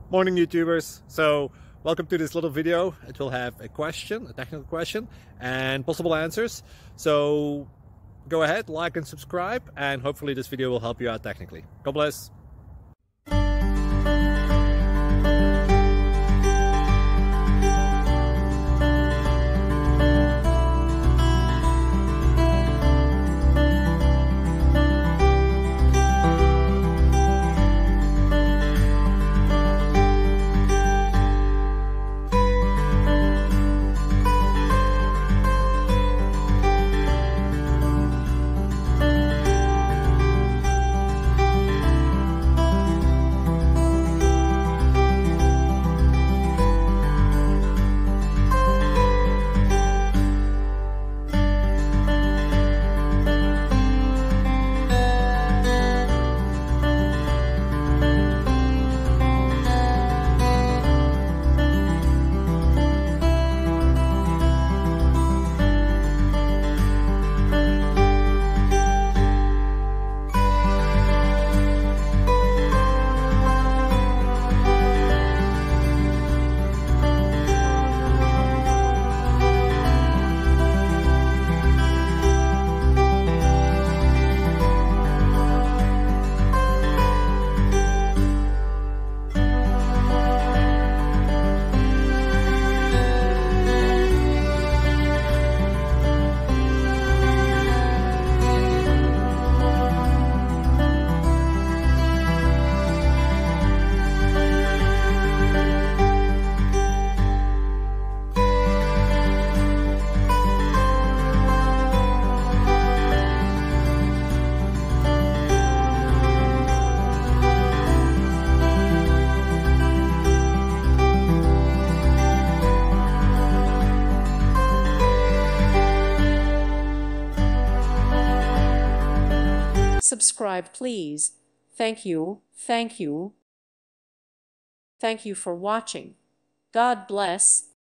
Morning YouTubers. So welcome to this little video. It will have a question, a technical question, and possible answers. So go ahead, like and subscribe, and hopefully this video will help you out technically. God bless. Subscribe, please. Thank you, thank you. Thank you for watching. God bless.